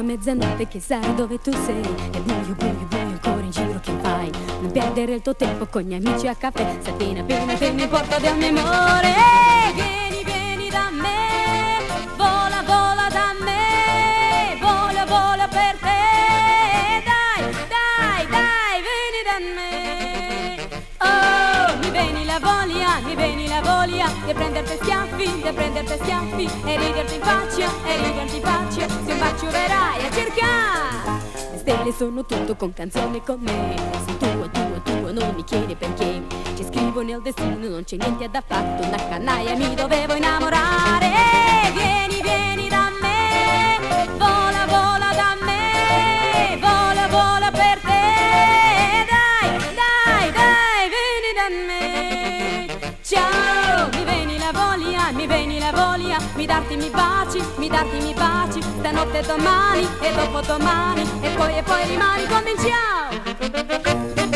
mezzanotte che sai dove tu sei. È buio, buio, buio ancora in giro, che fai? Non perdere il tuo tempo con gli amici a caffè. Sai appena appena che ne importa del mio amore. Vieni, vieni da me, vola, vola da me, vola, vola per te. Dai, dai, dai, vieni da me. Oh, mi vieni la voglia, mi vieni la voglia di prenderti schiaffi, e riderti in faccia, e riderti in faccia. Se un bacio verrai a cercare. Le stelle sono tutto con canzoni con me. Sei tua, tua, tua, non mi chiedi perché. Ci scrivo nel destino, non c'è niente da fatto. Una canaglia mi dovevo innamorare. Vieni, vieni da me, vola, vola da me, vola, vola per te. Dai, dai, dai, vieni da me. Ciao, mi vieni la voglia, mi vieni la voglia mi darti mi baci, stanotte e domani e dopodomani e poi rimani con me. Ciao.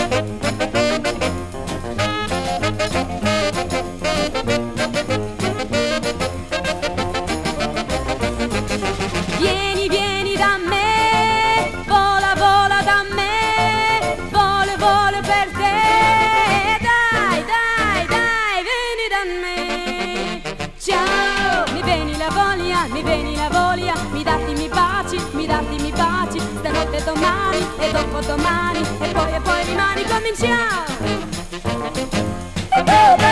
Vieni, vieni da me, vola, vola da me, vola, vola per te. Dai, dai, dai, vieni da me. Ciao, mi vieni la voglia, mi darti mi baci, stanotte e domani e dopodomani e poi rimani con me. Ciao.